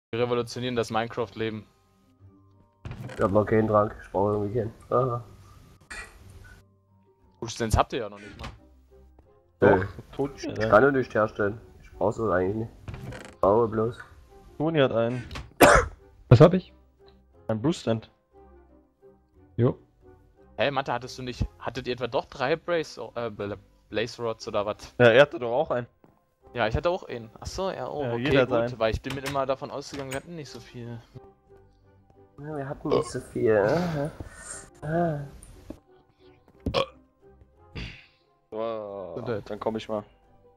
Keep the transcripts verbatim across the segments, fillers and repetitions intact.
Wir revolutionieren das Minecraft-Leben. Ich hab noch keinen Trank, ich brauche irgendwie keinen. Aha. Gutstens habt ihr ja noch nicht mal. Doch, Toni ich hat einen. kann ja nicht herstellen. Ich brauch's das eigentlich nicht. Ich brauche bloß. Toni hat einen. Was hab ich? Ein Bruce Stand. Jo. Hey, Mathe, hattest du nicht. Hattet ihr etwa doch drei Brace, äh, Blaze Rods oder was? Ja, er hatte doch auch einen. Ja, ich hatte auch einen. Achso, ja, oh, Ja, okay, jeder hat gut, einen. weil ich bin mir immer davon ausgegangen, wir hatten nicht so viel. Ja, wir hatten nicht so viel. Aha. Ah. Oh, Gesundheit. dann komme ich mal.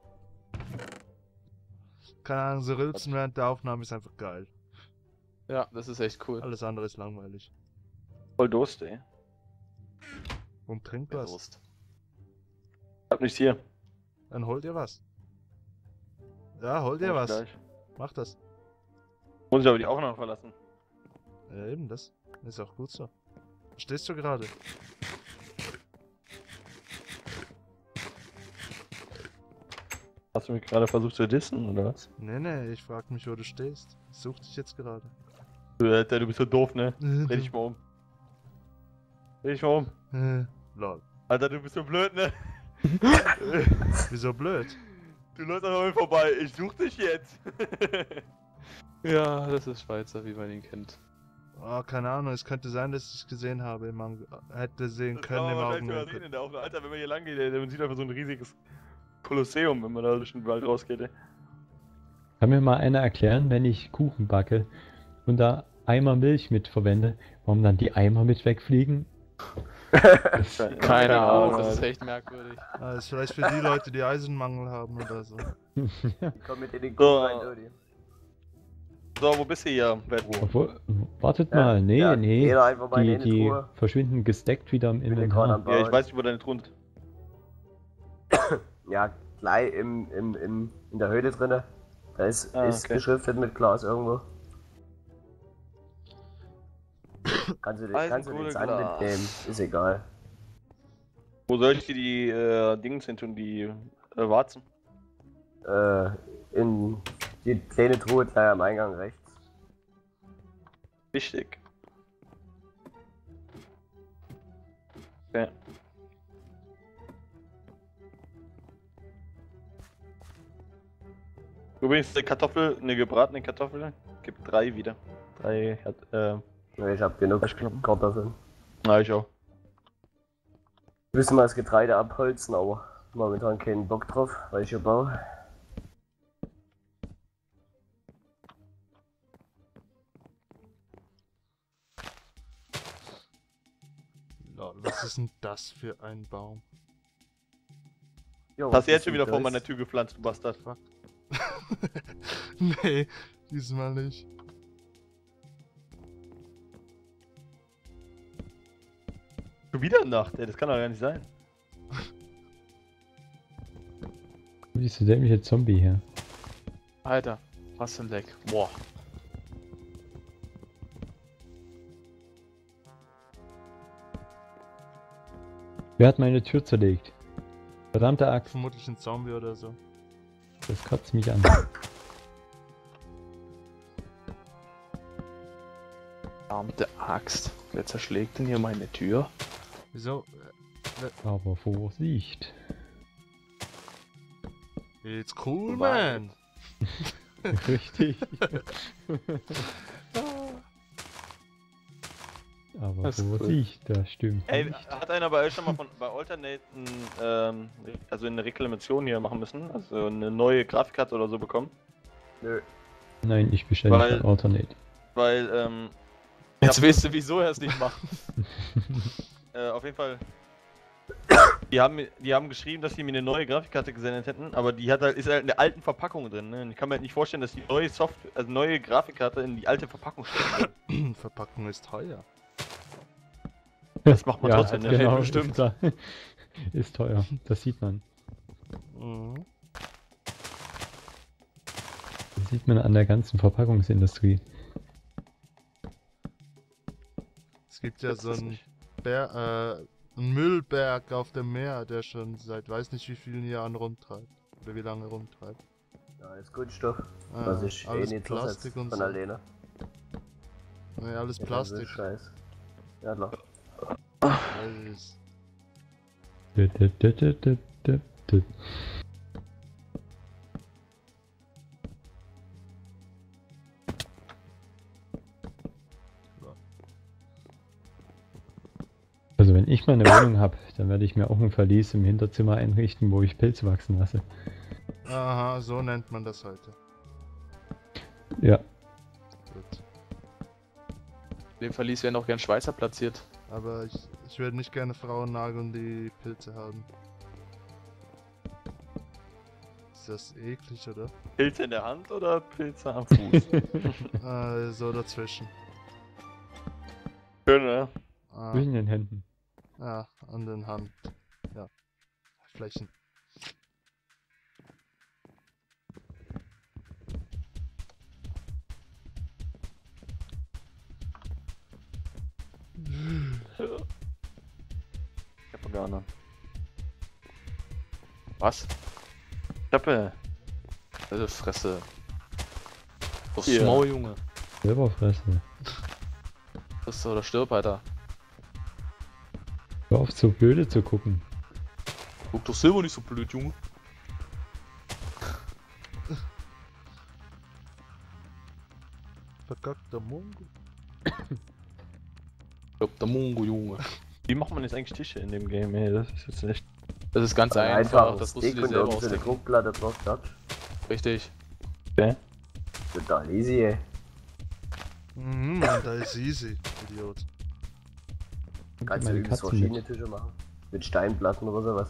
Keine Ahnung, so Rülpsen während der Aufnahme ist einfach geil. Ja, das ist echt cool. Alles andere ist langweilig. Voll Durst, ey. Und trinkt was. Prost. Ich hab nichts hier. Dann holt ihr was. Ja, holt ihr Mach was. ich gleich. Macht das. Muss ich aber die auch noch verlassen. Ja, eben das. Ist auch gut so. Stehst du gerade? Hast du mich gerade versucht zu dissen, oder was? Nee, nee, ich frag mich, wo du stehst. Ich such dich jetzt gerade. Du, Alter, du bist so doof, ne? Dreh dich mal um. Dreh dich mal um. Äh, Lol. Alter, du bist so blöd, ne? Wieso blöd? Du läufst an mir vorbei. Ich such dich jetzt. Ja, das ist Schweizer, wie man ihn kennt. Oh, keine Ahnung, es könnte sein, dass ich es gesehen habe. Im Ang hätte sehen Das können kann im man wahrscheinlich sogar sehen Augenblick. in der Aufnahme. Alter, wenn man hier lang geht, ey, man sieht einfach so ein riesiges Kolosseum, wenn man da durch den Wald rausgeht, ey. Kann mir mal einer erklären, wenn ich Kuchen backe und da Eimer Milch mit verwende, warum dann die Eimer mit wegfliegen? Das, Keine Keine Ahnung, das ist Alter. echt merkwürdig. Ah, das ist vielleicht für die Leute, die Eisenmangel haben oder so. Komm mit in den So. Kuchen rein, Dodi. So, wo bist du hier, Bedro? obwohl, wartet Ja, mal, nee, ja, nee, jeder einfach mal die, in die die Truhe. verschwinden gesteckt wieder im bin gerade am Inventar. Ja, ich weiß nicht, wo deine Truhen sind. Ja, gleich im, im, im, in der Höhle drinne. Da ist, Ah, ist okay. beschriftet mit Glas irgendwo. Kannst du, den- kannst du den Eisenkohle Sand Glas. mitnehmen, ist egal. Wo soll ich dir die äh, Dings hin tun, die äh, Warzen? Äh, in die kleine Truhe gleich am Eingang rechts. Wichtig. Okay. Übrigens, eine Kartoffel, eine gebratene Kartoffel, gibt drei wieder. Drei hat, äh, Ja, ich hab genug Waschklappen. Kartoffeln. na ich auch. Müssen wir das Getreide abholzen, aber momentan keinen Bock drauf, weil ich hier baue. Lol, was ist denn das für ein Baum? Jo, Hast was du jetzt ist schon denn wieder vor das? meiner Tür gepflanzt, du Bastard? Fuck. Nee, diesmal nicht. Schon wieder Nacht, ey, das kann doch gar nicht sein. Wie ist der dämliche Zombie hier? Alter, was für ein Leck. Boah. Wer hat meine Tür zerlegt? Verdammte Axt, Vermutlich ein Zombie oder so. das kotzt mich an. Verdammte Axt. Wer zerschlägt denn hier meine Tür? Wieso? Aber Vorsicht. It's cool, Wobei- man! Richtig. Aber Das ist cool. Vorsicht, das stimmt Ey, nicht. hat einer bei euch schon mal von, bei Alternaten, ähm, also eine Reklamation hier machen müssen? Also eine neue Grafikkarte oder so bekommen? Nö. Nein, ich bestelle Weil- von Alternate. Weil, ähm, Jetzt weißt du, wieso er es nicht macht. äh, auf jeden Fall. Die haben, mir- die haben geschrieben, dass sie mir eine neue Grafikkarte gesendet hätten, aber die hat halt, ist halt in der alten Verpackung drin. Ne? Und ich kann mir halt nicht vorstellen, dass die neue Software, also neue Grafikkarte in die alte Verpackung stecken wird. Verpackung ist teuer. Das macht man ja, trotzdem, ne? genau, Bestimmt. Ist, da- ist teuer, das sieht man. Mhm. Das sieht man an der ganzen Verpackungsindustrie. Es gibt ja Gibt's so das einen nicht? Bär, äh, einen Müllberg auf dem Meer, der schon seit weiß nicht wie vielen Jahren rumtreibt. Oder wie lange rumtreibt. Ja, ist Kunststoff. Ah, Was ich eh alles nicht Plastik zersetzt und von so. alleine. Nee, alles Ja, Plastik. so Scheiß. Ja, klar. Das ist- Dü, dü, dü, dü, dü, dü, dü. Also wenn ich mal eine Wohnung habe, dann werde ich mir auch ein Verlies im Hinterzimmer einrichten, wo ich Pilze wachsen lasse. Aha, so nennt man das heute. Ja, Gut. In dem Verlies werden auch gern Schweißer platziert. Aber ich, ich würde nicht gerne Frauen nageln, die Pilze haben. Ist das eklig, oder? Pilze in der Hand oder Pilze am Fuß? äh, so dazwischen. Schön, ne? Ah, zwischen den Händen. ja, an den Hand. Ja. Flächen. Ich hab gar nicht. Was? Klappe. Also Fresse. Aufs Hier. Maul, Junge. Selber fressen. Friss oder stirb, Alter. Hör auf, so blöde zu gucken. Guck doch selber nicht so blöd, Junge. Verkackter Mungo. Stirb der Mungo, Junge. Wie macht man jetzt eigentlich Tische in dem Game, ey? Das ist jetzt echt. Das ist ganz einfach, das musst du dir und selber irgend so eine ausdenken. Druckplatte drauf, das. Richtig. Okay. Total easy, ey. Mhm, Mann, da ist easy, Idiot. Kannst du meine übrigens Katzen verschiedene mit. Tische machen. Mit Steinplatten oder sowas.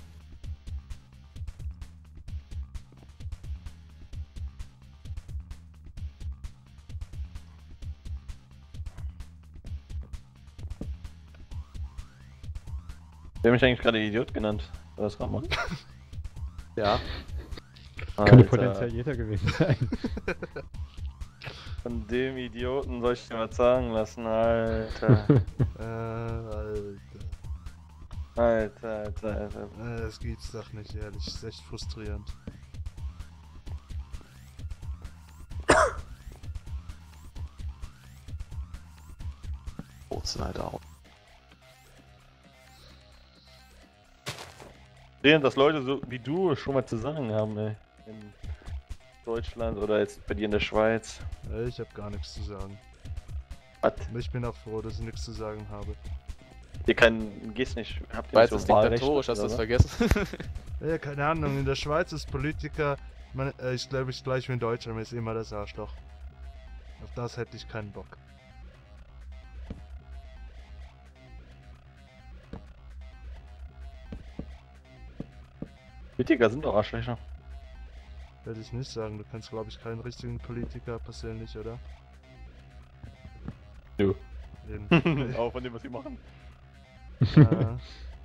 Wer hat mich eigentlich gerade Idiot genannt? War das gerade mal? Ja. Könnte Alter, potenziell jeder gewesen sein. Von dem Idioten soll ich dir was sagen lassen, Alter. Äh, Alter. Alter, Alter, Alter. Äh, das gibt's doch nicht, ehrlich. Das ist echt frustrierend. Bozen, Alter. Sehen, dass Leute so wie du schon mal zu sagen haben, ey. In Deutschland oder jetzt bei dir in der Schweiz. Äh, ich hab gar nichts zu sagen. Was? Ich bin auch froh, dass ich nichts zu sagen habe. Ihr kein, gehst nicht, habt ihr Schweiz nicht ist so Wahlrecht diktatorisch, hast du oder das was? vergessen? Ja, keine Ahnung, in der Schweiz ist Politiker, man, äh, ich glaube, ich gleich wie in Deutschland, ist immer das Arschloch. Auf das hätte ich keinen Bock. Politiker sind doch Arschlöcher. Würde ich nicht sagen, du kannst, glaube ich, keinen richtigen Politiker persönlich, oder? Du. Eben. Auch von dem, was sie machen. äh,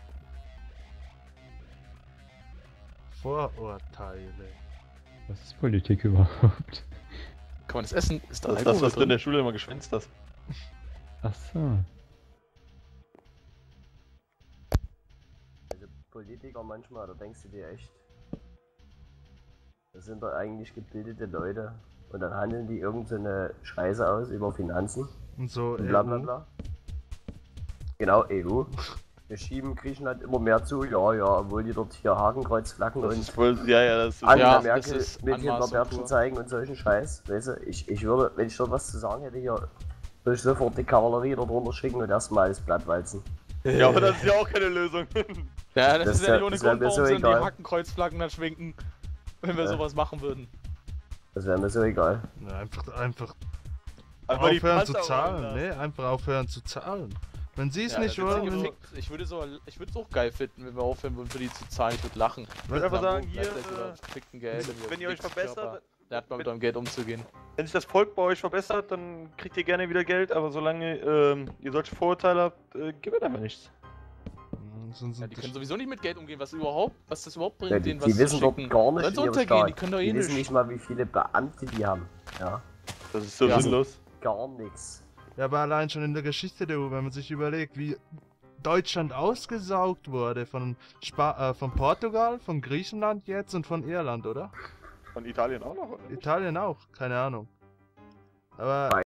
Vorurteile. Was ist Politik überhaupt? Kann man das essen? Ist da Das ist das, Alkohol was du in drin? der Schule immer geschwänzt hast. Ach so. Also Politiker manchmal, da denkst du dir echt, das sind doch eigentlich gebildete Leute und dann handeln die irgend so eine Scheiße aus über Finanzen Und so, und bla bla E U. bla. Genau, E U. Wir schieben Griechenland immer mehr zu, ja, ja, obwohl die dort hier Hakenkreuzflaggen Das und ist voll, ja, ja, das ist Angela Ja, das Merkel ist mit Anmaßung Hinterbärtchen pur. zeigen und solchen Scheiß. Weißt du, ich, ich würde, wenn ich dort was zu sagen hätte, hier, würde ich sofort die Kavallerie dort runter schicken und erstmal alles plattwalzen. Ja, aber das ist ja auch keine Lösung. Ja, das, Das ist ja wär- nicht ohne das wär Grund, mir warum so sie dann die egal. Hakenkreuzflaggen dann schwenken, wenn wir Ja. sowas machen würden. Das wäre mir so egal. Ja, einfach, einfach Aber die aufhören zu Panzer zahlen, rollen ne? Einfach aufhören zu zahlen. Wenn sie es Ja, nicht das ist ja wollen, gefickt. Ich würde so, ich würde es auch geil finden, wenn wir aufhören würden, für die zu zahlen. Ich würde lachen. Ich würde einfach sagen, Wo hier, bleibt das über äh, gefickten Geld? wenn ihr euch verbessert, Lernt mal mit eurem Geld umzugehen. wenn sich das Volk bei euch verbessert, dann kriegt ihr gerne wieder Geld, aber solange ähm, ihr solche Vorurteile habt, äh, gibt es einfach nichts. Mm, sonst Ja, sind die die können sowieso nicht mit Geld umgehen, was überhaupt, was das überhaupt bringt, Ja, die denen was die zu wissen dort schicken. gar nicht Wenn sie in ihrem untergehen, die Staat. können doch eh Die wissen nicht. nicht mal, wie viele Beamte die haben. Ja, Das ist so Ja. sinnlos. gar nichts. Ja, aber allein schon in der Geschichte der E U, wenn man sich überlegt, wie Deutschland ausgesaugt wurde von, Spa äh, von Portugal, von Griechenland jetzt und von Irland, oder? Und Italien auch noch, oder? Italien auch, keine Ahnung. Aber